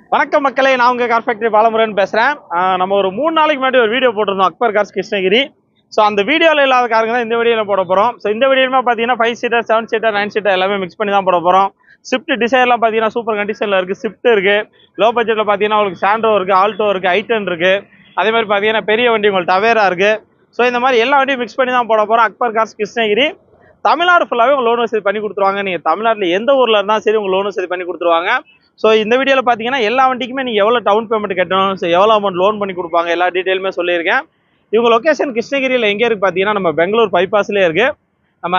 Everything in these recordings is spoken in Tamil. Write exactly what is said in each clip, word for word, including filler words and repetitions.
வணக்கம் மக்களே, நான் உங்க கார் ஃபேக்டரி பாலமுருகன் பேசுறேன். நம்ம ஒரு மூணு நாளைக்கு முன்னாடி ஒரு வீடியோ போட்டிருந்தோம், அக்பர் கார்ஸ் கிருஷ்ணகிரி. ஸோ அந்த வீடியோவில் இல்லாத காருங்க தான் இந்த வீடியோவில் போட போகிறோம். ஸோ இந்த வீடியோவில் பார்த்தீங்கன்னா five seater, seven seater, nine seater எல்லாமே மிக்ஸ் பண்ணி தான் போட போகிறோம். ஸ்விஃப்ட் டிசைர்லாம் பார்த்தீங்கன்னா சூப்பர் கண்டிஷனில் இருக்குது. ஸ்விஃப்ட் இருக்குது. லோ பட்ஜெட்டில் பார்த்தீங்கன்னா உங்களுக்கு சாண்ட்ரோ இருக்குது, ஆல்டோ இருக்குது, ஐட்டன் இருக்குது. அதே மாதிரி பார்த்தீங்கன்னா பெரிய வண்டி உங்களுக்கு டவேரா இருக்குது. ஸோ இந்த மாதிரி எல்லா வண்டியும் மிக்ஸ் பண்ணி தான் போட போகிறோம். அக்பர் கார்ஸ் கிருஷ்ணகிரி தமிழ்நாடு ஃபுல்லாகவே உங்கள் லோன் வசதி பண்ணி கொடுத்துருவாங்க. நீங்கள் தமிழ்நாட்டில் எந்த ஊரில் இருந்தாலும் சரி உங்கள் லோன் வசதி பண்ணி கொடுத்துருவாங்க. ஸோ இந்த வீடியோவில் பார்த்தீங்கன்னா எல்லா வண்டிக்குமே நீங்கள் எவ்வளோ டவுன் பேமெண்ட் கட்டணும், ஸோ எவ்வளோ அமௌண்ட் லோன் பண்ணி கொடுப்பாங்க, எல்லா டீட்டெயிலுமே சொல்லியிருக்கேன். இவங்க லொக்கேஷன் கிருஷ்ணகிரியில் எங்கே இருக்குது பார்த்தீங்கன்னா நம்ம பெங்களூர் பைபாஸ்லேயே இருக்குது. நம்ம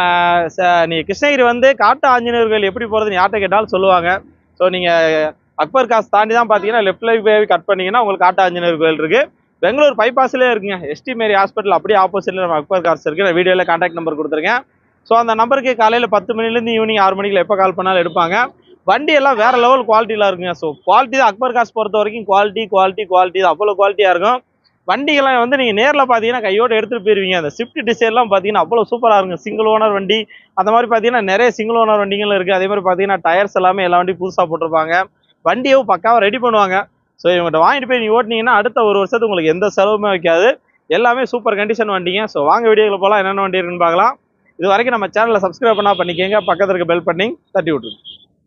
நீ கிருஷ்ணகிரி வந்து காட்டு ஆஞ்சநேயர் கோயில் எப்படி போகிறதுன்னு யார்கிட்ட கேட்டாலும் சொல்லுவாங்க. ஸோ நீங்கள் அக்பர் காசு தாண்டி தான் பார்த்தீங்கன்னா லெஃப்ட்ல போய் கட் பண்ணிங்கன்னா உங்களுக்கு காட்டு ஆஞ்சநேயர் கோயில் இருக்குது. பெங்களூர் பைபாஸ்லேயே இருக்குங்க. எஸ்டி மேரி ஹாஸ்பிட்டல் அப்படியே ஆப்போசிட்டில் நம்ம அக்பர் கார்ஸ் இருக்குது. நான் வீடியோவில் கான்டாக்ட் நம்பர் கொடுத்துருக்கேன். ஸோ அந்த நம்பருக்கு காலையில் பத்து மணிலேருந்து ஈவினிங் ஆறு மணிக்கு எப்போ கால் பண்ணாலும் எடுப்பாங்க. வண்டி எல்லாம் வேற லெவல் குவாலிட்டியில் இருக்குங்க. ஸோ குவாலிட்டி தான் அக்பர் கார்ஸ் பொறுத்த வரைக்கும் குவாலிட்டி குவாலிட்டி குவாலிட்டி தான் அவ்வளோ குவாலிட்டியாக இருக்கும். வண்டிகள்லாம் வந்து நீங்கள் நேரில் பார்த்தீங்கன்னா கையோடு எடுத்துகிட்டு போயிருவீங்க. அந்த ஸ்விஃப்ட் டிசைர்லாம் பார்த்தீங்கன்னா அவ்வளோ சூப்பராக இருக்கும். சிங்கிள் ஓனர் வண்டி அந்த மாதிரி பார்த்தீங்கன்னா நிறைய சிங்கிள் ஓனர் வண்டிகளும் இருக்குது. அதே மாதிரி பார்த்தீங்கன்னா டயர்ஸ் எல்லாமே எல்லா வண்டியும் புதுசாக போட்டிருப்பாங்க. வண்டியும் பக்காவாக ரெடி பண்ணுவாங்க. ஸோ இவங்கள்ட்ட வாங்கிட்டு போய் நீங்கள் ஓட்டினீங்கன்னா அடுத்த ஒரு வருஷத்துக்கு உங்களுக்கு எந்த செலவுமே வைக்காது. எல்லாமே சூப்பர் கண்டிஷன் வண்டிங்க. ஸோ வாங்க வீடியோவில் போகலாம், என்னென்ன வண்டி இருக்குன்னு பார்க்கலாம். இது வரைக்கும் நம்ம சேனலில் சப்ஸ்கிரைப் பண்ணால் பண்ணிக்கோங்க, பக்கத்தில் இருக்க பெல் பண்ணி தட்டி விட்டுருங்க.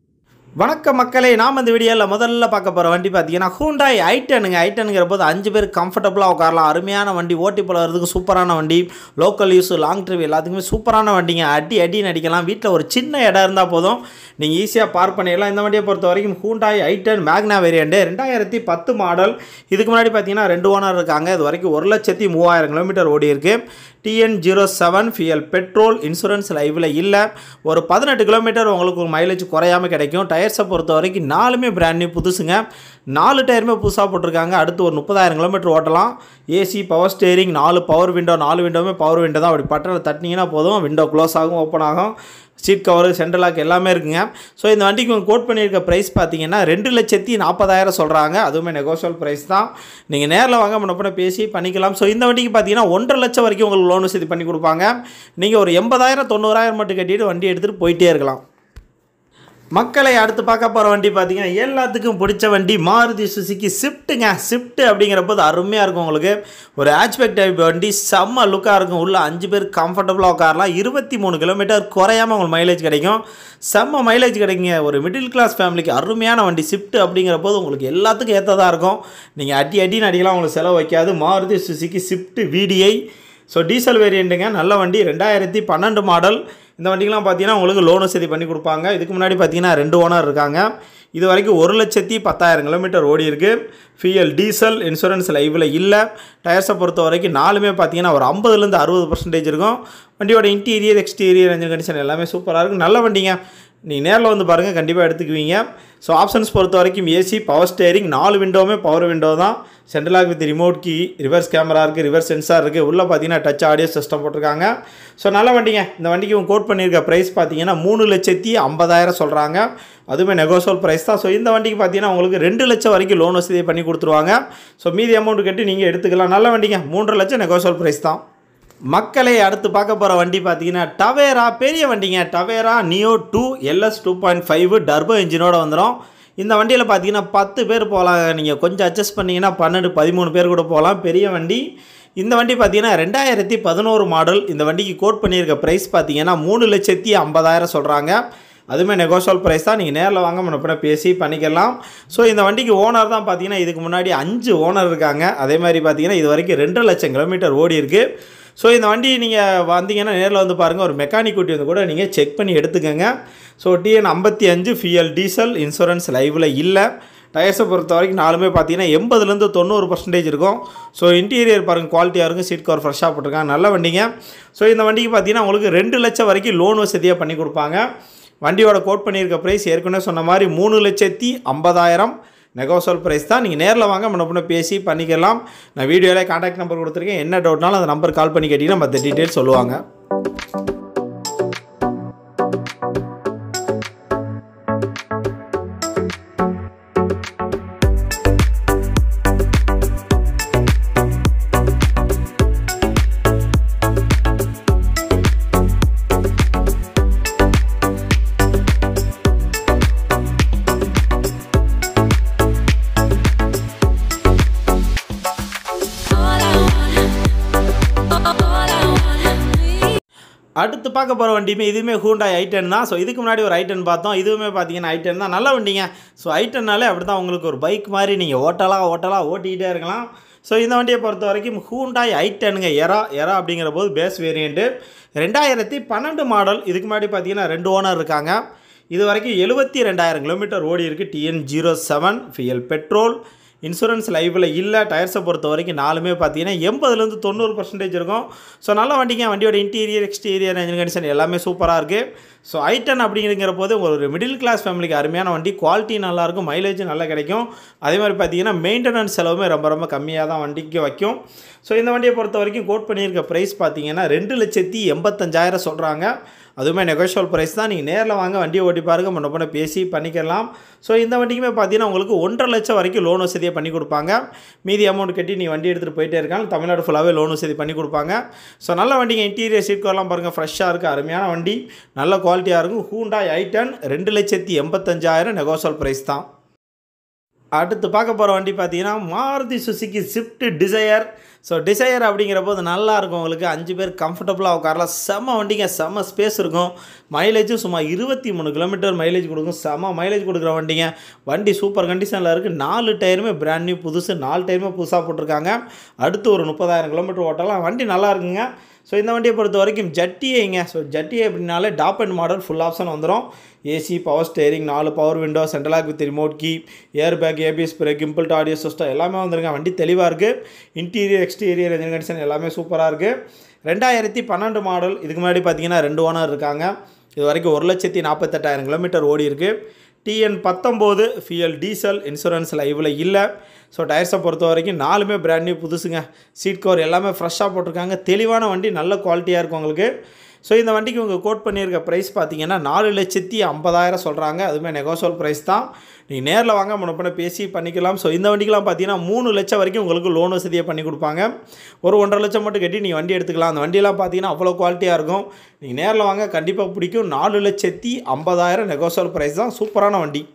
வணக்கம் மக்களே, நாம் இந்த வீடியோவில் முதல்ல பார்க்க போகிற வண்டி பார்த்தீங்கன்னா ஹூண்டாய் ஐட்டனுங்க. ஐட்டனுங்கிற போது அஞ்சு பேர் கம்ஃபர்டபுளாக உட்காரலாம். அருமையான வண்டி, ஓட்டி போகிறதுக்கு சூப்பரான வண்டி, லோக்கல் யூஸ், லாங் ட்ரிப் எல்லாத்துக்குமே சூப்பரான வண்டிங்க. அடி அடி நடிக்கலாம். வீட்டில் ஒரு சின்ன இடம் இருந்தால் போதும், நீங்கள் ஈஸியாக பார்க் பண்ணிடலாம். இந்த வண்டியை பொறுத்த வரைக்கும் ஹூண்டாய் ஐட்டன் மேக்னா வேரியண்ட்டு, ரெண்டாயிரத்தி பத்து மாடல். இதுக்கு முன்னாடி பார்த்தீங்கன்னா ரெண்டு ஓனர் இருக்காங்க. இது வரைக்கும் ஒரு லட்சத்தி மூவாயிரம் கிலோமீட்டர் ஓடி இருக்குது. TN zero seven fuel petrol, insurance லைவில் இல்லை. ஒரு பதினெட்டு கிலோமீட்டர் உங்களுக்கு மைலேஜ் குறையாமல் கிடைக்கும். டயர்ஸை பொறுத்த வரைக்கும் நாலுமே பிராண்ட் நியூ புதுசுங்க. நாலு டயருமே புதுசாக போட்டிருக்காங்க. அடுத்து ஒரு முப்பதாயிரம் கிலோமீட்டர் ஓட்டலாம். ஏசி, பவர் ஸ்டேரிங், நாலு பவர் விண்டோ, நாலு விண்டோவுமே பவர் விண்டோ தான். அப்படி பட்டனில் தட்டினீங்கன்னா போதும், விண்டோ க்ளோஸ் ஆகும், ஓப்பன் ஆகும். சீட் கவரு, சென்ட்ரல் லாக் எல்லாமே இருக்குங்க. ஸோ இந்த வண்டிக்கு உங்கள் கோட் பண்ணியிருக்க ப்ரைஸ் பார்த்தீங்கன்னா ரெண்டு லட்சத்தி நாற்பதாயிரம் சொல்கிறாங்க. அதுவுமே நெகோஷியல் ப்ரைஸ் தான். நீங்கள் நேரில் வாங்க முன்னப்பட பேசி பண்ணிக்கலாம். ஸோ இந்த வண்டிக்கு பார்த்தீங்கன்னா ஒன்றரை லட்சம் வரைக்கும் உங்களுக்கு லோன் வசதி பண்ணி கொடுப்பாங்க. நீங்கள் ஒரு எண்பதாயிரம் தொண்ணூறாயிரம் மட்டும் கட்டிட்டு வண்டி எடுத்துகிட்டு போயிட்டே இருக்கலாம். மக்களை அடுத்து பார்க்க போகிற வண்டி பார்த்தீங்கன்னா எல்லாத்துக்கும் பிடிச்ச வண்டி மாருதி சுசுகி ஸ்விஃப்ட்டுங்க. ஸ்விஃப்ட் அப்படிங்கிறப்போது அருமையாக இருக்கும். உங்களுக்கு ஒரு ஹேட்ச்பேக் டைப் வண்டி, செம்ம லுக்காக இருக்கும். உள்ள அஞ்சு பேர் கம்ஃபர்டபுளாக உட்காரலாம். இருபத்தி மூணு கிலோமீட்டர் குறையாமல் உங்களுக்கு மைலேஜ் கிடைக்கும். செம்ம மைலேஜ் கிடைக்குங்க. ஒரு மிடில் கிளாஸ் ஃபேமிலிக்கு அருமையான வண்டி ஸ்விஃப்ட் அப்படிங்கிறப்போது உங்களுக்கு எல்லாத்துக்கும் ஏற்றதாக இருக்கும். நீங்கள் அடி அடின்னு அடிக்கலாம், உங்களுக்கு செலவு வைக்காது. Maruti Suzuki Swift VDI. So diesel வேரியண்ட்டுங்க. நல்ல வண்டி, ரெண்டாயிரத்தி பன்னெண்டு மாடல். இந்த வண்டிக்கெலாம் பார்த்தீங்கன்னா உங்களுக்கு லோன் வசதி பண்ணி கொடுப்பாங்க. இதுக்கு முன்னாடி பார்த்தீங்கன்னா ரெண்டு ஓனர் இருக்காங்க. இது வரைக்கும் ஒரு லட்சத்தி பத்தாயிரம் கிலோமீட்டர் ஓடி இருக்குது. ஃபியல் டீசல், இன்சூரன்ஸ் லைவில் இல்லை. டயர்ஸை பொறுத்த வரைக்கும் நாலுமே பார்த்தீங்கன்னா ஒரு ஐம்பதுலேருந்து அறுபது பர்சன்டேஜ் இருக்கும். வண்டியோட இன்டீரியர், எக்ஸ்டீரியர், என்ஜின் கண்டிஷன் எல்லாமே சூப்பராக இருக்கும். நல்ல வண்டிங்க. நீங்கள் நேரில் வந்து பாருங்கள், கண்டிப்பாக எடுத்துக்குவீங்க. ஸோ ஆப்ஷன்ஸ் பொறுத்த வரைக்கும் ஏசி, பவர் ஸ்டேரிங், நாலு விண்டோவுமே பவர் விண்டோ தான். Central lock with remote key, reverse camera இருக்குது, ரிவர்ஸ் சென்சார் இருக்குது. உள்ளே பார்த்தீங்கன்னா டச் ஆடியோ சிஸ்டம் போட்டிருக்காங்க. ஸோ நல்ல வண்டிங்க. இந்த வண்டிக்கு உங்கள் கோட் பண்ணியிருக்க ப்ரைஸ் பார்த்தீங்கன்னா மூணு லட்சத்தி ஐம்பதாயிரம் சொல்கிறாங்க. அதுவுமே நெகோஷியல் ப்ரைஸ் தான். ஸோ இந்த வண்டிக்கு பார்த்தீங்கன்னா உங்களுக்கு ரெண்டு லட்சம் வரைக்கும் லோன் வசதியை பண்ணி கொடுத்துருவாங்க. ஸோ மீதி அமௌண்ட் கட்டி நீங்கள் எடுத்துக்கலாம். நல்ல வண்டிங்க. மூன்றரை லட்சம் நெகோஷியல் ப்ரைஸ் தான். மக்களை அடுத்து பார்க்க போகிற வண்டி பார்த்தீங்கன்னா டவேரா, பெரிய வண்டிங்க. Tavera Neo two LS two point five turbo இன்ஜினோட வந்துடும். இந்த வண்டியில் பார்த்தீங்கன்னா பத்து பேர் போகலாம். நீங்கள் கொஞ்சம் அட்ஜஸ்ட் பண்ணிங்கன்னா பன்னெண்டு பதிமூணு பேர் கூட போகலாம். பெரிய வண்டி. இந்த வண்டி பார்த்தீங்கன்னா ரெண்டாயிரத்தி பதினோரு மாடல். இந்த வண்டிக்கு கோட் பண்ணியிருக்க ப்ரைஸ் பார்த்தீங்கன்னா மூணு லட்சத்தி ஐம்பதாயிரம் சொல்கிறாங்க. அதுவுமே நெகோஷியல் ப்ரைஸ் தான். நீங்கள் நேரில் வாங்க முன்னப்பின பேசி பண்ணிக்கலாம். ஸோ இந்த வண்டிக்கு ஓனர் தான் பார்த்தீங்கன்னா இதுக்கு முன்னாடி அஞ்சு ஓனர் இருக்காங்க. அதே மாதிரி பார்த்தீங்கன்னா இது வரைக்கும் ரெண்டு லட்சம் கிலோமீட்டர் ஓடி இருக்குது. ஸோ இந்த வண்டி நீங்கள் வந்தீங்கன்னா நேரில் வந்து பாருங்கள், ஒரு மெக்கானிக் கூட்டி வந்து கூட நீங்கள் செக் பண்ணி எடுத்துக்கோங்க. ஸோ டிஎன் ஐம்பத்தி அஞ்சு ஃபியல் டீசல், இன்சூரன்ஸ் லைவில் இல்லை. டயர்ஸை பொறுத்த வரைக்கும் நாலுமே பார்த்தீங்கன்னா எண்பதுலேருந்து தொண்ணூறு பர்சன்டேஜ் இருக்கும். ஸோ இன்டீரியர் பாருங்கள் குவாலிட்டியாக இருக்கும். சீட் கவர் ஃப்ரெஷ்ஷாக போட்டிருக்காங்க. நல்ல வண்டிங்க. ஸோ இந்த வண்டிக்கு பார்த்தீங்கன்னா உங்களுக்கு ரெண்டு லட்சம் வரைக்கும் லோன் வசதியாக பண்ணி கொடுப்பாங்க. வண்டியோட கோட் பண்ணியிருக்க ப்ரைஸ் ஏற்கனவே சொன்ன மாதிரி மூணு லட்சத்தி ஐம்பதாயிரம் நெகோஷியல் ப்ரைஸ் தான். நீங்கள் நேரில் வாங்க முன்ன பேசி பண்ணிக்கலாம். நான் வீடியோவில் கான்டாக்ட் நம்பர் கொடுத்துருக்கேன். என்ன டவுட்னாலும் அந்த நம்பர் கால் பண்ணி கேட்டிங்கன்னா மற்ற டீட்டெயில்ஸ் சொல்லுவாங்க. அடுத்து பார்க்க போகிற வண்டியுமே இதுவுமே ஹூண்டாய் ஐ டென் தான். ஸோ இதுக்கு முன்னாடி ஒரு ஐ டென் பார்த்தோம். இதுவுமே பார்த்தீங்கன்னா ஐ டென் தான். நல்ல வண்டிங்க. ஸோ ஐ டென்னாலே அப்படி தான் உங்களுக்கு ஒரு பைக் மாதிரி நீங்கள் ஓட்டலாம் ஓட்டலாம் ஓட்டிக்கிட்டே இருக்கலாம். ஸோ இந்த வண்டியை பொறுத்த வரைக்கும் ஹூண்டாய் ஐ டென்னுங்க எரா எரா அப்படிங்கிற போது பேஸ் வேரியண்ட்டு ரெண்டாயிரத்தி பன்னெண்டு மாடல். இதுக்கு முன்னாடி பார்த்தீங்கன்னா ரெண்டு ஓனர் இருக்காங்க. இது வரைக்கும் எழுபத்தி ரெண்டாயிரம் கிலோமீட்டர் ஓடி இருக்குது. TN zero seven fuel petrol. Insurance லைவில் இல்லை. டயர்ஸை பொறுத்த வரைக்கும் நாலுமே பார்த்தீங்கன்னா எண்பதுலேருந்து தொண்ணூறு பர்சன்டேஜ் இருக்கும். ஸோ நல்ல வண்டிங்க. வண்டியோட இன்டீரியர் எக்ஸ்டீரியர் என்ஜின் கண்டிஷன் எல்லாமே சூப்பராக இருக்குது. ஸோ ஐ டென் அப்படிங்கிற போது ஒரு மிடில் கிளாஸ் ஃபேமிலிக்கு அருமையான வண்டி. குவாலிட்டி நல்லாயிருக்கும், மைலேஜும் நல்லா கிடைக்கும். அதே மாதிரி பார்த்தீங்கன்னா மெயின்டெனன்ஸ் செலவுமே ரொம்ப ரொம்ப கம்மியாக தான் வண்டிக்கு வைக்கும். ஸோ இந்த வண்டியை பொறுத்த வரைக்கும் கோட் பண்ணியிருக்க ப்ரைஸ் பார்த்தீங்கன்னா ரெண்டு லட்சத்தி எண்பத்தஞ்சாயிரம் சொல்கிறாங்க. அதுவுமே நெகோஷியல் ப்ரைஸ் தான். நீங்கள் நேரில் வாங்க வண்டியை ஓட்டி பாருங்க, முன்ன பண்ண பேசி பண்ணிக்கலாம். ஸோ இந்த வண்டிக்குமே பார்த்தீங்கன்னா உங்களுக்கு ஒன்றரை லட்சம் வரைக்கும் லோன் வசதியாக பண்ணி கொடுப்பாங்க. மீதி அமௌண்ட் கட்டி நீ வண்டி எடுத்துகிட்டு போயிட்டே இருக்காங்க. தமிழ்நாடு ஃபுல்லாகவே லோன் வசதி பண்ணி கொடுப்பாங்க. ஸோ நல்ல வண்டிங்க. இன்டீரியர் சீட் கவர்லாம் பாருங்கள், ஃப்ரெஷ்ஷாக இருக்குது. அருமையான வண்டி, நல்ல குவாலிட்டியாக இருக்கும். ஹூண்டாய் ஐ டென் ரெண்டு லட்சத்தி எண்பத்தஞ்சாயிரம் நெகோஷியல் ப்ரைஸ் தான். அடுத்து பார்க்க போகிற வண்டி பார்த்தீங்கன்னா Maruti Suzuki Swift Dzire. So Dzire அப்படிங்கிற போது நல்லாயிருக்கும். உங்களுக்கு அஞ்சு பேர் கம்ஃபர்டபுளாக உட்காரலாம். செம்ம வண்டிங்க, செம்ம ஸ்பேஸ் இருக்கும். மைலேஜும் சும்மா இருபத்தி மூணு கிலோமீட்டர் மைலேஜ் கொடுக்கும். செம்ம மைலேஜ் கொடுக்குற வண்டிங்க. வண்டி சூப்பர் கண்டிஷனில் இருக்குது. நாலு டயருமே பிராண்ட் நியூ புதுசு, நாலு டயருமே புதுசாக போட்டிருக்காங்க. அடுத்து ஒரு முப்பதாயிரம் கிலோமீட்டர் ஓட்டலாம். வண்டி நல்லா இருக்குங்க. ஸோ இந்த வண்டியை பொறுத்த வரைக்கும் ஜட்டிஏங்க. ஸோ ஜட்டிஏ அப்படின்னாலே top end model full option வந்துடும். ஏசி, பவர் ஸ்டேரிங், நாலு power window, central lock with remote key, air bag, ABS brake, inbuilt audio system எல்லாமே வந்துருங்க. வண்டி தெளிவாக இருக்குது. இன்டீரியர் எக்ஸ்டீரியர் என்ஜின் கண்டிஷன் எல்லாமே சூப்பராக இருக்குது. ரெண்டாயிரத்தி பன்னெண்டு மாடல். இதுக்கு முன்னாடி பார்த்தீங்கன்னா ரெண்டு ஓனர் இருக்காங்க. இது வரைக்கும் ஒரு லட்சத்தி நாற்பத்தெட்டாயிரம் கிலோமீட்டர் ஓடி இருக்குது. டிஎன் பத்தொம்போது ஃபியல் டீசல். இன்சூரன்ஸ் லைவில் இல்லை. ஸோ டயர்ஸை பொறுத்த வரைக்கும் நாலுமே பிராண்ட் நியூ புதுசுங்க. சீட் கவர் எல்லாமே ஃப்ரெஷ்ஷாக போட்டிருக்காங்க. தெளிவான வண்டி, நல்ல குவாலிட்டியாக இருக்கும் உங்களுக்கு. ஸோ இந்த வண்டிக்கு உங்கள் கோட் பண்ணியிருக்க ப்ரைஸ் பார்த்தீங்கன்னா நாலு லட்சத்தி ஐம்பதாயிரம் சொல்கிறாங்க. அதுவுமே நெகோஷியல் ப்ரைஸ் தான். நீங்கள் நேரில் வாங்க, முன்னப்பண்ண பேசி பண்ணிக்கலாம். ஸோ இந்த வண்டிக்கெலாம் பார்த்தீங்கன்னா மூணு லட்சம் வரைக்கும் உங்களுக்கு லோன் வசதியை பண்ணி கொடுப்பாங்க. ஒரு ஒன்றரை லட்சம் மட்டும் கட்டி நீங்கள் வண்டி எடுத்துக்கலாம். அந்த வண்டியெல்லாம் பார்த்தீங்கன்னா அவ்வளோ குவாலிட்டியாக இருக்கும். நீங்கள் நேரில் வாங்க, கண்டிப்பாக பிடிக்கும். நாலு லட்சத்தி ஐம்பதாயிரம் நெகோஷியல் ப்ரைஸ் தான். சூப்பரான வண்டி.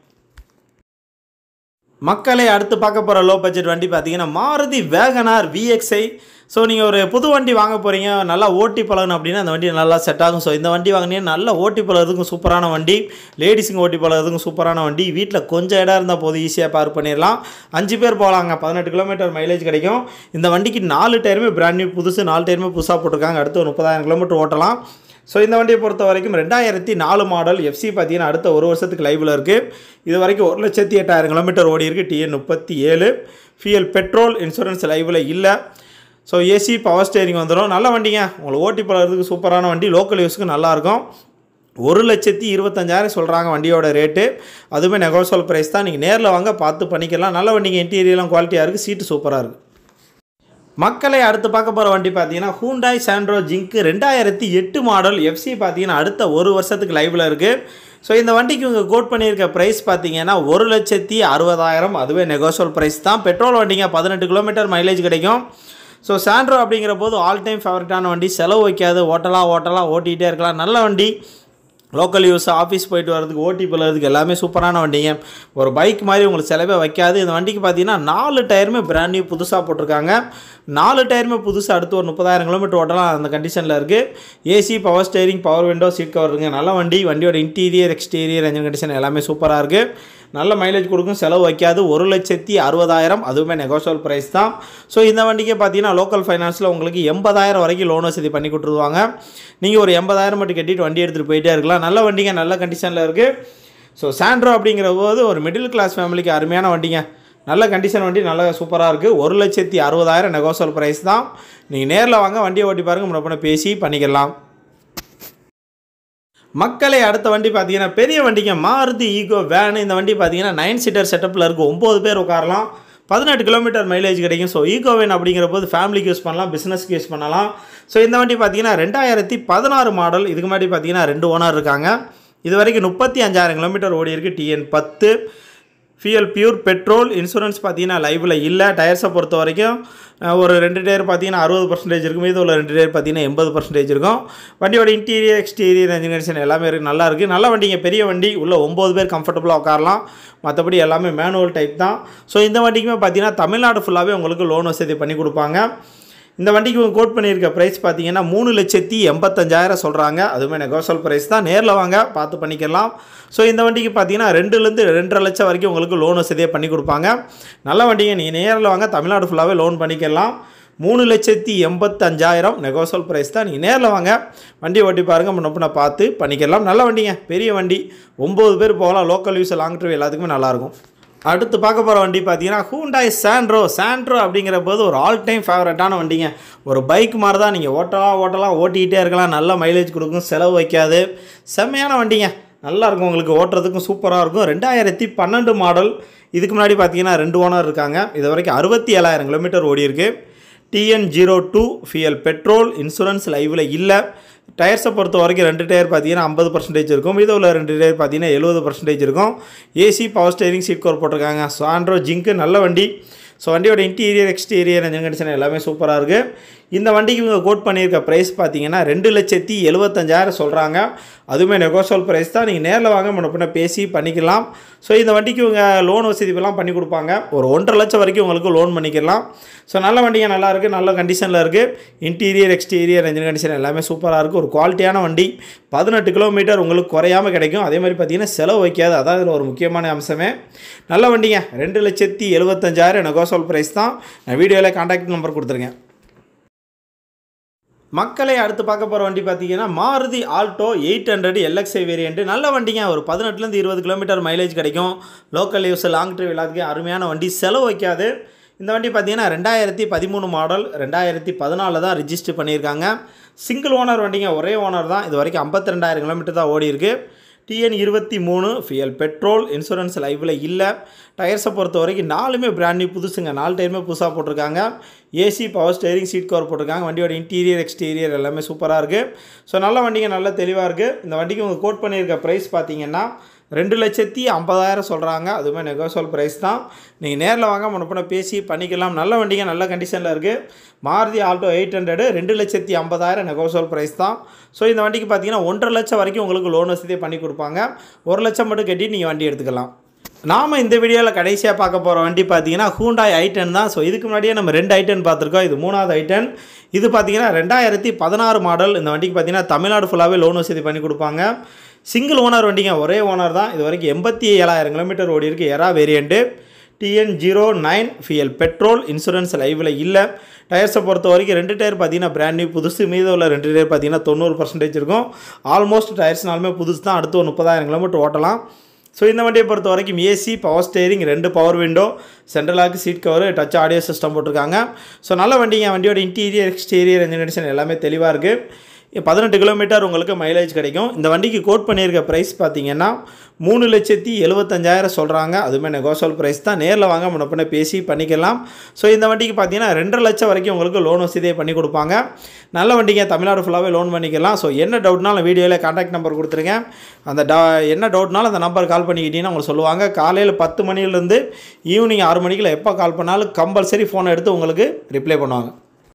மக்களே அடுத்து பார்க்க போகிற லோ பட்ஜெட் வண்டி பார்த்தீங்கன்னா மாருதி வேகனார் விஎக்ஸ்ஐ. ஸோ நீங்கள் ஒரு புது வண்டி வாங்க போகிறீங்க, நல்லா ஓட்டி பழகணும் அப்படின்னா அந்த வண்டி நல்லா செட் ஆகும். ஸோ இந்த வண்டி வாங்கினீங்கன்னா நல்லா ஓட்டி பழகிறதுக்கும் சூப்பரான வண்டி. லேடிஸுங்க ஓட்டி பழகிறதுக்கும் சூப்பரான வண்டி. வீட்டில் கொஞ்சம் இடம் இருந்தால் போதும், ஈஸியாக பார்க் பண்ணிடலாம். அஞ்சு பேர் போகலாங்க. பதினெட்டு கிலோமீட்டர் மைலேஜ் கிடைக்கும். இந்த வண்டிக்கு நாலு டயருமே பிராண்ட் நியூ புதுசு, நாலு டயருமே புதுசாக போட்டிருக்காங்க. அடுத்து ஒரு முப்பதாயிரம் கிலோமீட்டர் ஓட்டலாம். ஸோ இந்த வண்டியை பொறுத்த வரைக்கும் ரெண்டாயிரத்தி நாலு மாடல். எஃப்சி பார்த்தீங்கன்னா அடுத்த ஒரு வருஷத்துக்கு லைவில் இருக்குது. இது வரைக்கும் ஒரு லட்சத்தி எட்டாயிரம் கிலோமீட்டர் ஓடி இருக்குது. டிஎன் முப்பத்தி ஏழு ஃபியல் பெட்ரோல். இன்சூரன்ஸ் லைவில் இல்லை. ஸோ ஏசி, பவர் ஸ்டேரிங் வந்துடும். நல்ல வண்டிங்க. உங்களை ஓட்டி பழகிறதுக்கு சூப்பரான வண்டி. லோக்கல் யூஸுக்கு நல்லாயிருக்கும். ஒரு லட்சத்தி இருபத்தஞ்சாயிரம் சொல்கிறாங்க வண்டியோட ரேட்டு. அதுவுமே நெகோஷியல் ப்ரைஸ் தான். நீங்கள் நேரில் வாங்க, பார்த்து பண்ணிக்கலாம். நல்ல வண்டிங்க. இன்டீரியர்லாம் குவாலிட்டியாக இருக்குது. சீட்டு சூப்பராக இருக்குது. மக்களை அடுத்து பார்க்க போகிற வண்டி பார்த்தீங்கன்னா ஹூண்டாய் சாண்ட்ரோ ஜிங்க் ரெண்டாயிரத்தி எட்டு மாடல். எஃப்சி பார்த்தீங்கன்னா அடுத்த ஒரு வருஷத்துக்கு லைவில் இருக்குது. ஸோ இந்த வண்டிக்கு உங்கள் கோட் பண்ணியிருக்க ப்ரைஸ் பார்த்தீங்கன்னா ஒரு லட்சத்தி அறுபதாயிரம். அதுவே நெகோஷியல் ப்ரைஸ் தான். பெட்ரோல் வண்டிங்க. பதினெட்டு கிலோமீட்டர் மைலேஜ் கிடைக்கும். ஸோ சாண்ட்ரோ அப்படிங்கிற போது ஆல் டைம் ஃபேவரட்டான வண்டி. செலவு வைக்காது, ஓட்டலாம் ஓட்டலாம் ஓட்டிகிட்டே இருக்கலாம். நல்ல வண்டி. லோக்கல் யூஸ், ஆஃபீஸ் போயிட்டு வரதுக்கு, ஓட்டி போகிறதுக்கு எல்லாமே சூப்பரான வண்டிங்க. ஒரு பைக் மாதிரி உங்களுக்கு செலவே வைக்காது. இந்த வண்டிக்கு பார்த்தீங்கன்னா நாலு டயருமே பிராண்ட் நியூ புதுசாக போட்டிருக்காங்க. நாலு டயருமே புதுசு. அடுத்து ஒரு முப்பதாயிரம் கிலோமீட்டர் ஓட்டலாம். அந்த கண்டிஷனில் இருக்குது. AC, power steering, power window, seat cover இருக்குங்க. நல்ல வண்டி. வண்டியோட இன்டீரியர் எக்ஸ்டீரியர் என்ஜின் கண்டிஷன் எல்லாமே சூப்பராக இருக்குது. நல்ல மைலேஜ் கொடுக்கும். செலவு வைக்காது. ஒரு லட்சத்தி அறுபதாயிரம். அதுவுமே நெகோஷியல் ப்ரைஸ் தான். ஸோ இந்த வண்டிக்கே பார்த்தீங்கன்னா லோக்கல் ஃபைனான்ஸில் உங்களுக்கு எண்பதாயிரம் வரைக்கும் லோன் வசதி பண்ணி கொடுத்துருவாங்க. நீங்கள் ஒரு எண்பதாயிரம் மட்டும் கட்டிட்டு வண்டி எடுத்துகிட்டு போயிட்டே இருக்கலாம். நல்ல வண்டிங்க, நல்ல கண்டிஷனில் இருக்குது. ஸோ சாண்ட்ரோ அப்படிங்கிற போது ஒரு மிடில் கிளாஸ் ஃபேமிலிக்கு அருமையான வண்டிங்க. நல்ல கண்டிஷன் வண்டி, நல்ல சூப்பராக இருக்குது. ஒரு லட்சத்தி அறுபதாயிரம் நெகோஷியல் ப்ரைஸ் தான். நீங்கள் நேரில் வாங்க, வண்டியை ஓட்டி பாருங்கள், முன்னப்பண்ண பேசி பண்ணிக்கலாம். மக்களை அடுத்த வண்டி பார்த்தீங்கன்னா பெரிய வண்டிங்க. Maruti Eeco van. இந்த வண்டி பார்த்தீங்கன்னா நைன் சீட்டர் செட்டப்பில் இருக்குது. ஒம்பது பேர் உட்காரலாம். பதினெட்டு கிலோமீட்டர் மைலேஜ் கிடைக்கும். ஸோ ஈகோ வேன் அப்படிங்கிற போது ஃபேமிலிக்கு யூஸ் பண்ணலாம், பிஸ்னஸ்க்கு யூஸ் பண்ணலாம். ஸோ இந்த வண்டி பார்த்தீங்கன்னா ரெண்டாயிரத்தி பதினாறு மாடல். இதுக்கு முன்னாடி பார்த்தீங்கன்னா ரெண்டு ஓனர் இருக்காங்க. இது வரைக்கும் முப்பத்தி அஞ்சாயிரம் கிலோமீட்டர் ஓடி இருக்குது. டிஎன் பத்து ஃபியல் பியூர் பெட்ரோல். இன்சூரன்ஸ் பார்த்தீங்கன்னா லைவில் இல்லை. டயர்ஸை பொறுத்த வரைக்கும் ஒரு ரெண்டு டயர் பார்த்தீங்கன்னா அறுபது பர்சன்டேஜ் இருக்கும். மீது உள்ள ரெண்டு டயர் பார்த்தீங்கன்னா எண்பது பர்சன்டேஜ் இருக்கும். வண்டியோட இன்டீரியர் எக்ஸ்டீரியர் என்ஜின் கண்டிஷன் எல்லாமே இருக்குது. நல்லா இருக்குது. நல்ல வண்டிங்க. பெரிய வண்டி. உள்ள ஒம்பது பேர் கம்ஃபர்டபுளாக உட்காரலாம். மற்றபடி எல்லாமே மேனுவல் டைப் தான். ஸோ இந்த வண்டிக்குமே பார்த்தீங்கன்னா தமிழ்நாடு ஃபுல்லாகவே உங்களுக்கு லோன் வசதி பண்ணி கொடுப்பாங்க. இந்த வண்டிக்கு இவங்க கோட் பண்ணியிருக்க ப்ரைஸ் பார்த்தீங்கன்னா மூணு லட்சத்தி எண்பத்தஞ்சாயிரம் சொல்கிறாங்க. அதுவுமே நெகோஷியபிள் ப்ரைஸ் தான். நேரில் வாங்க பார்த்து பண்ணிக்கலாம். ஸோ இந்த வண்டிக்கு பார்த்தீங்கன்னா ரெண்டுலேருந்து ரெண்டரை லட்சம் வரைக்கும் உங்களுக்கு லோன் வசதியாக பண்ணி கொடுப்பாங்க. நல்ல வண்டிங்க, நீங்கள் நேரில் வாங்க, தமிழ்நாடு ஃபுல்லாகவே லோன் பண்ணிக்கலாம். மூணு லட்சத்தி எண்பத்தஞ்சாயிரம் நெகோஷியபிள் ப்ரைஸ் தான். நீங்கள் நேரில் வாங்க, வண்டி ஓட்டி பாருங்கள், முன்னப்பின பார்த்து பண்ணிக்கலாம். நல்ல வண்டிங்க, பெரிய வண்டி, ஒம்பது பேர் போகலாம். லோக்கல் யூஸ், லாங் ட்ரைவ் எல்லாத்துக்குமே நல்லாயிருக்கும். அடுத்து பார்க்க போகிற வண்டி பார்த்தீங்கன்னா ஹூண்டாய் சாண்ட்ரோ. சாண்ட்ரோ அப்படிங்கிற போது ஒரு ஆல் டைம் ஃபேவரட்டான வண்டிங்க. ஒரு பைக் மாதிரி தான், நீங்கள் ஓட்டலாம் ஓட்டலாம் ஓட்டிகிட்டே இருக்கலாம். நல்ல மைலேஜ் கொடுக்கும், செலவு வைக்காது, செம்மையான வண்டிங்க. நல்லாயிருக்கும், உங்களுக்கு ஓட்டுறதுக்கும் சூப்பராக இருக்கும். ரெண்டாயிரத்தி பன்னெண்டு மாடல். இதுக்கு முன்னாடி பார்த்தீங்கன்னா ரெண்டு ஓனர் இருக்காங்க. இது வரைக்கும் அறுபத்தி ஏழாயிரம் கிலோமீட்டர் ஓடி இருக்குது. TN zero two fuel petrol, insurance லைவில் இல்லை. டயர்ஸை பொறுத்த வரைக்கும் ரெண்டு டயர் பார்த்தீங்கன்னா ஐம்பது பர்சன்டேஜ் இருக்கும். இது உள்ள ரெண்டு டயர் பார்த்தீங்கன்னா எழுபது பர்சன்டேஜ் இருக்கும். AC, power steering, seat cover போட்டிருக்காங்க. சாண்ட்ரோ ஜிங்க்கு நல்ல வண்டி. ஸோ வண்டியோட இன்டீரியர், எக்ஸ்டீரியர், என்ஜின் கண்டிஷன் எல்லாமே சூப்பராக இருக்குது. இந்த வண்டிக்கு இவங்க கோட் பண்ணியிருக்க ப்ரைஸ் பார்த்தீங்கன்னா ரெண்டு லட்சத்தி எழுபத்தஞ்சாயிரம் சொல்கிறாங்க. அதுவுமே நெகோஷியபிள் ப்ரைஸ் தான். நீங்கள் நேரில் வாங்க, முன்ன பேசி பண்ணிக்கலாம். ஸோ இந்த வண்டிக்கு இவங்க லோன் வசதிலாம் பண்ணி கொடுப்பாங்க. ஒரு ஒன்றரை லட்சம் வரைக்கும் உங்களுக்கு லோன் பண்ணிக்கலாம். ஸோ நல்ல வண்டிங்க, நல்லா இருக்குது, நல்ல கண்டிஷனில் இருக்குது. இன்டீரியர், எக்ஸ்டீரியர், என்ஜின் கண்டிஷன் எல்லாமே சூப்பராக இருக்குது. ஒரு குவாலிட்டியான வண்டி. பதினெட்டு கிலோமீட்டர் உங்களுக்கு குறையாமல் கிடைக்கும். அதே மாதிரி பார்த்தீங்கன்னா செலவு வைக்காது, அதான் இதில் ஒரு முக்கியமான அம்சமே. நல்ல வண்டிங்க, ரெண்டு லட்சத்தி எழுபத்தஞ்சாயிரம் நெகோஷியபிள் ப்ரைஸ் தான். நான் வீடியோவில் கான்டாக்ட் நம்பர் கொடுத்துருங்க. மக்களை அடுத்து பார்க்க போகிற வண்டி பார்த்தீங்கன்னா Maruti Alto eight hundred LXi variant. நல்ல வண்டிங்க, ஒரு பதினெட்டுலேருந்து இருபது கிலோமீட்டர் மைலேஜ் கிடைக்கும். லோக்கல் யூஸ், லாங் ட்ரைவ் எல்லாத்துக்கும் அருமையான வண்டி, செலவு வைக்காது. இந்த வண்டி பார்த்தீங்கன்னா ரெண்டாயிரத்தி பதிமூணு மாடல், ரெண்டாயிரத்தி பதினாலில் தான் ரிஜிஸ்டர் பண்ணியிருக்காங்க. சிங்கிள் ஓனர் வண்டிங்க, ஒரே ஓனர் தான். இது வரைக்கும் ஐம்பத்தி ரெண்டாயிரம் கிலோமீட்டர் தான் ஓடி இருக்குது. டிஎன் இருபத்தி மூணு ஃபியல் பெட்ரோல், இன்சூரன்ஸ் லைவில் இல்லை. டயர்ஸை பொறுத்த வரைக்கும் நாலுமே பிராண்ட் நியூ புதுசுங்க. நாலு டயருமே புதுசாக போட்டிருக்காங்க. AC, power steering, seat cover போட்டிருக்காங்க. வண்டியோட இன்டீரியர், எக்ஸ்டீரியர் எல்லாமே சூப்பராக இருக்குது. ஸோ நல்ல வண்டிங்க, நல்ல தெளிவாக இருக்குது. இந்த வண்டிக்கு உங்கள் கோட் பண்ணியிருக்க ப்ரைஸ் பார்த்தீங்கன்னா ரெண்டு லட்சத்தி ஐம்பதாயிரம் சொல்கிறாங்க. அதுவுமே நெகோஷியபிள் ப்ரைஸ் தான். நீங்கள் நேரில் வாங்க, முன்னப்பின பேசி பண்ணிக்கலாம். நல்ல வண்டிங்க, நல்ல கண்டிஷனில் இருக்குது. மாருதி ஆல்டோ எயிட் ஹண்ட்ரடு ரெண்டு லட்சத்தி ஐம்பதாயிரம் நெகோஷியபிள் ப்ரைஸ் தான். ஸோ இந்த வண்டிக்கு பார்த்தீங்கன்னா ஒன்றரை லட்சம் வரைக்கும் உங்களுக்கு லோன் வசதியை பண்ணி கொடுப்பாங்க. ஒரு லட்சம் மட்டும் கட்டி நீங்கள் வண்டி எடுத்துக்கலாம். நாம் இந்த வீடியோவில் கடைசியாக பார்க்க போகிற வண்டி பார்த்தீங்கன்னா ஹூண்டாய் ஐ டென் தான். ஸோ இதுக்கு முன்னாடியே நம்ம ரெண்டு ஐ டென் பார்த்துருக்கோம். இது மூணாவது ஐ டென். இது பார்த்தீங்கன்னா ரெண்டாயிரத்தி பதினாறு மாடல். இந்த வண்டிக்கு பார்த்தீங்கன்னா தமிழ்நாடு ஃபுல்லாகவே லோன் வசதி பண்ணி கொடுப்பாங்க. சிங்கிள் ஓனர் வண்டிங்க, ஒரே ஓனர் தான். இது வரைக்கும் எண்பத்தி ஏழாயிரம் கிலோமீட்டர் ஓடி இருக்குது. Era variant. TN zero nine fuel petrol, insurance லைவில் இல்லை. டயர்ஸை பொறுத்த வரைக்கும் ரெண்டு டயர் பார்த்தீங்கன்னா பிராண்ட் நியூ புதுசு. மீது உள்ள ரெண்டு டயர் பார்த்தீங்கன்னா தொண்ணூறு பர்சன்டேஜ் இருக்கும். ஆல்மோஸ்ட் டயர்ஸ்னாலுமே புதுசு தான். அடுத்து ஒரு முப்பதாயிரம் கிலோமீட்டர் ஓட்டலாம். ஸோ இந்த வண்டியை பொறுத்த வரைக்கும் ஏசி, பவர் ஸ்டேரிங், ரெண்டு power window, central lock, seat cover, touch audio system போட்டிருக்காங்க. ஸோ நல்ல வண்டிங்க, வண்டியோட இன்டீரியர், எக்ஸ்டீரியர், என்ஜின் கண்டிஷன் எல்லாமே தெளிவாக இருக்குது. பதினெட்டு கிலோமீட்டர் உங்களுக்கு மைலேஜ் கிடைக்கும். இந்த வண்டிக்கு கோட் பண்ணியிருக்க ப்ரைஸ் பார்த்தீங்கன்னா மூணு லட்சத்தி எழுபத்தஞ்சாயிரம் சொல்கிறாங்க. அதுவுமே நெகோஷியபிள் ப்ரைஸ் தான். நேரில் வாங்க, முன்னப்பின பேசி பண்ணிக்கலாம். ஸோ இந்த வண்டிக்கு பார்த்தீங்கன்னா ரெண்டரை லட்சம் வரைக்கும் உங்களுக்கு லோன் வசதியை பண்ணி கொடுப்பாங்க. நல்ல வண்டிங்க, தமிழ்நாடு ஃபுல்லாகவே லோன் பண்ணிக்கலாம். ஸோ என்ன டவுட்னாலும் வீடியோவில் கான்டாக்ட் நம்பர் கொடுத்துருங்க. அந்த ட என்ன டவுட்னாலும் அந்த நம்பர் கால் பண்ணிக்கிட்டீங்கன்னா உங்களுக்கு சொல்லுவாங்க. காலையில் பத்து மணிலேருந்து ஈவினிங் ஆறு மணிக்குள்ள எப்போ கால் பண்ணாலும் கம்பல்சரி ஃபோனை எடுத்து உங்களுக்கு ரிப்ளை பண்ணுவாங்க.